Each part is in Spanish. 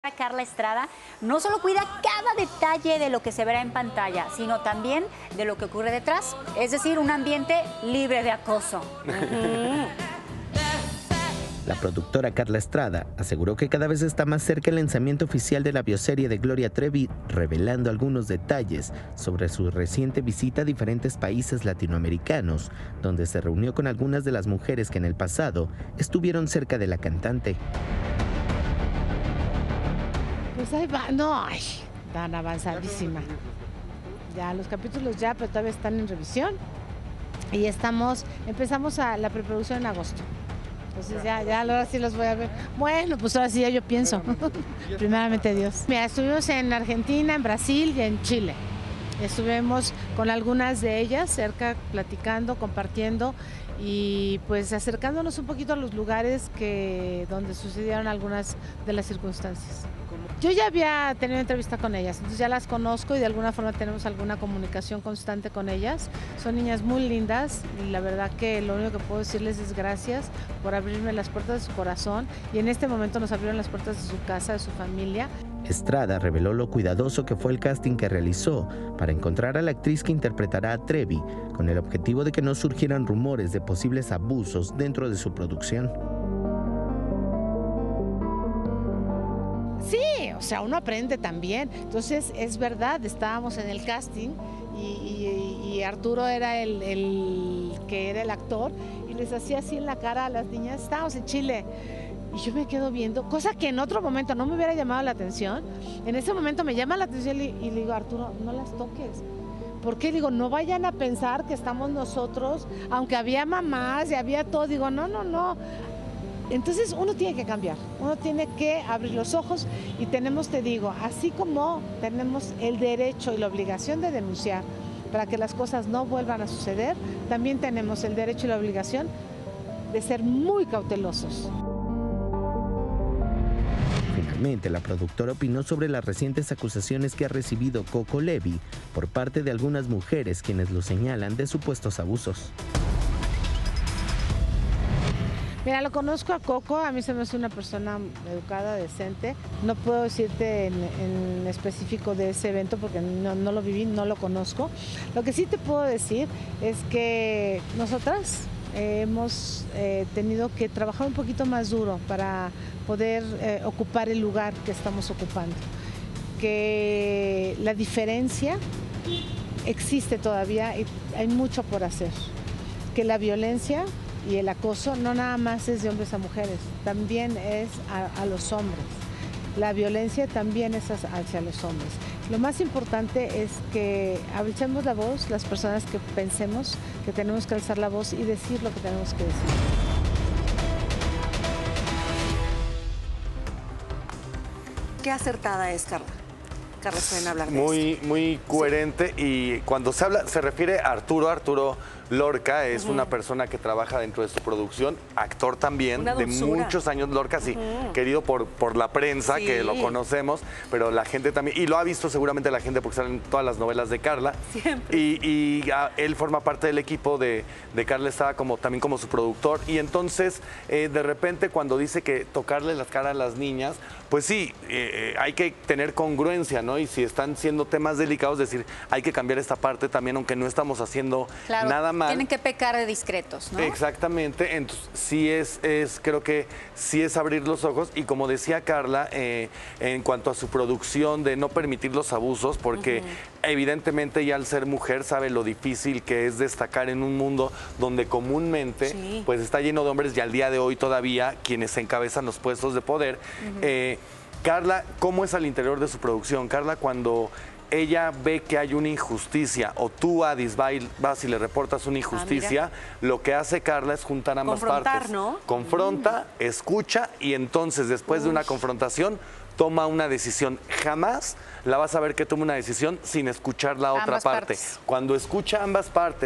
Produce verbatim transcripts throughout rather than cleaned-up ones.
Carla Estrada no solo cuida cada detalle de lo que se verá en pantalla, sino también de lo que ocurre detrás, es decir, un ambiente libre de acoso. La productora Carla Estrada aseguró que cada vez está más cerca el lanzamiento oficial de la bioserie de Gloria Trevi, revelando algunos detalles sobre su reciente visita a diferentes países latinoamericanos, donde se reunió con algunas de las mujeres que en el pasado estuvieron cerca de la cantante. Pues ahí va, no, ay, tan avanzadísima. Ya los capítulos ya, pero todavía están en revisión. Y estamos, empezamos a la preproducción en agosto. Entonces ya, ya ahora sí los voy a ver. Bueno, pues ahora sí ya yo pienso. Primeramente Dios. Mira, estuvimos en Argentina, en Brasil y en Chile. Estuvimos con algunas de ellas cerca, platicando, compartiendo y pues acercándonos un poquito a los lugares que, donde sucedieron algunas de las circunstancias. Yo ya había tenido entrevista con ellas, entonces ya las conozco y de alguna forma tenemos alguna comunicación constante con ellas. Son niñas muy lindas y la verdad que lo único que puedo decirles es gracias por abrirme las puertas de su corazón y en este momento nos abrieron las puertas de su casa, de su familia. Estrada reveló lo cuidadoso que fue el casting que realizó para encontrar a la actriz que interpretará a Trevi, con el objetivo de que no surgieran rumores de posibles abusos dentro de su producción. Sí, o sea, uno aprende también. Entonces, es verdad, estábamos en el casting y, y, y Arturo era el, el que era el actor y les hacía así en la cara a las niñas, estábamos en Chile. Y yo me quedo viendo, cosa que en otro momento no me hubiera llamado la atención. En ese momento me llama la atención y, y le digo, Arturo, no las toques. ¿Por qué? Digo, no vayan a pensar que estamos nosotros, aunque había mamás y había todo, digo, no, no, no. Entonces uno tiene que cambiar, uno tiene que abrir los ojos y tenemos, te digo, así como tenemos el derecho y la obligación de denunciar para que las cosas no vuelvan a suceder, también tenemos el derecho y la obligación de ser muy cautelosos. Finalmente, la productora opinó sobre las recientes acusaciones que ha recibido Coco Levi por parte de algunas mujeres quienes lo señalan de supuestos abusos. Mira, lo conozco a Coco, a mí se me hace una persona educada, decente. No puedo decirte en, en específico de ese evento porque no, no lo viví, no lo conozco. Lo que sí te puedo decir es que nosotras eh, hemos eh, tenido que trabajar un poquito más duro para poder eh, ocupar el lugar que estamos ocupando. Que la diferencia existe todavía y hay mucho por hacer. Que la violencia y el acoso no nada más es de hombres a mujeres, también es a, a los hombres. La violencia también es hacia los hombres. Lo más importante es que alcemos la voz, las personas que pensemos que tenemos que alzar la voz y decir lo que tenemos que decir. Qué acertada es Carla. Carla, suelen hablar de muy, esto. muy coherente sí. Y cuando se habla, se refiere a Arturo, Arturo Lorca es uh-huh. una persona que trabaja dentro de su producción, actor también, de muchos años, Lorca, sí, uh-huh. querido por, por la prensa, sí. que lo conocemos, pero la gente también, y lo ha visto seguramente la gente porque salen todas las novelas de Carla. Siempre. Y, y a, él forma parte del equipo de, de Carla, estaba como, también como su productor, y entonces, eh, de repente, cuando dice que tocarle las caras a las niñas, pues sí, eh, hay que tener congruencia, ¿no? Y si están siendo temas delicados, decir, hay que cambiar esta parte también, aunque no estamos haciendo claro, nada mal. Tienen que pecar de discretos, ¿no? Exactamente, entonces sí es, es, creo que sí es abrir los ojos y como decía Carla, eh, en cuanto a su producción de no permitir los abusos, porque uh-huh. evidentemente ya al ser mujer sabe lo difícil que es destacar en un mundo donde comúnmente sí. pues está lleno de hombres y al día de hoy todavía quienes encabezan los puestos de poder. Uh-huh. eh, Carla, ¿cómo es al interior de su producción? Carla, cuando ella ve que hay una injusticia o tú, Adis, vas y le reportas una injusticia, ah, lo que hace Carla es juntar ambas Confrontar, partes. ¿no? Confronta, mm. escucha y entonces después Uy. de una confrontación toma una decisión. Jamás la vas a ver que tome una decisión sin escuchar la otra ambas parte. Partes. Cuando escucha ambas partes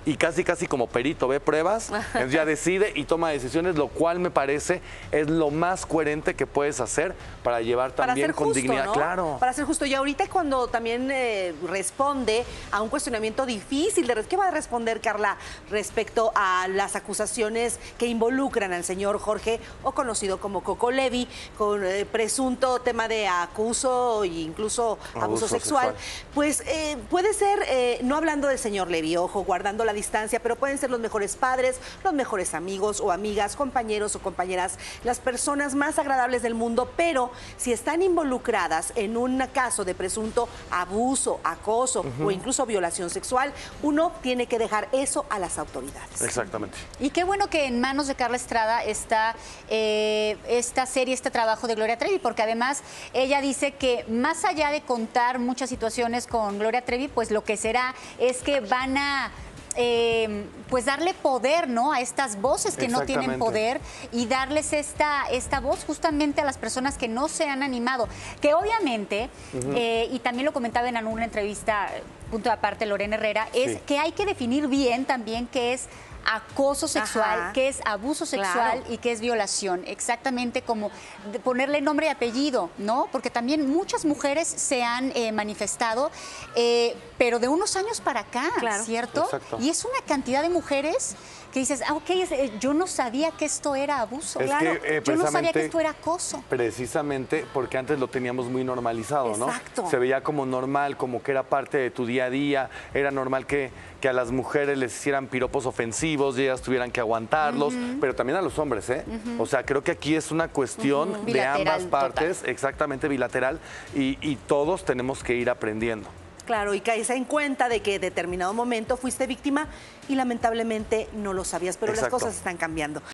y casi casi como perito ve pruebas, entonces ya decide y toma decisiones, lo cual me parece es lo más coherente que puedes hacer para llevar Para también ser con justo, dignidad. ¿no? Claro. Para ser justo. Y ahorita cuando también eh, responde a un cuestionamiento difícil, de, ¿qué va a responder Carla respecto a las acusaciones que involucran al señor Jorge, o conocido como Coco Levi, con eh, presunto tema de acuso e incluso abuso, Abuso sexual? sexual. Pues eh, puede ser, eh, no hablando del señor Levi, ojo, guardando la distancia, pero pueden ser los mejores padres, los mejores amigos o amigas, compañeros o compañeras, las personas más agradables del mundo, pero si están involucradas en un caso de presunto abuso, acoso uh-huh. o incluso violación sexual, uno tiene que dejar eso a las autoridades. Exactamente. Y qué bueno que en manos de Carla Estrada está eh, esta serie, este trabajo de Gloria Trevi, porque además ella dice que más allá de contar muchas situaciones con Gloria Trevi, pues lo que será es que van a Eh, pues darle poder, ¿no?, a estas voces que no tienen poder, y darles esta, esta voz justamente a las personas que no se han animado, que obviamente, uh-huh. eh, y también lo comentaba en una entrevista, punto de aparte, Lorena Herrera, es sí. que hay que definir bien también qué es acoso sexual, Ajá. qué es abuso sexual claro. y qué es violación, exactamente como ponerle nombre y apellido, ¿no? Porque también muchas mujeres se han eh, manifestado, eh, pero de unos años para acá, claro. ¿cierto? Exacto. Y es una cantidad de mujeres que dices, ah, ok, yo no sabía que esto era abuso, es claro, que, eh, yo no sabía que esto era acoso. Precisamente porque antes lo teníamos muy normalizado, Exacto. ¿no? Se veía como normal, como que era parte de tu día a día, era normal que, que a las mujeres les hicieran piropos ofensivos y ellas tuvieran que aguantarlos, uh-huh. pero también a los hombres, ¿eh? Uh-huh. O sea, creo que aquí es una cuestión uh-huh. de ambas partes, total. exactamente bilateral, y, y todos tenemos que ir aprendiendo. Claro, y caes en cuenta de que en determinado momento fuiste víctima y lamentablemente no lo sabías, pero Exacto. las cosas están cambiando.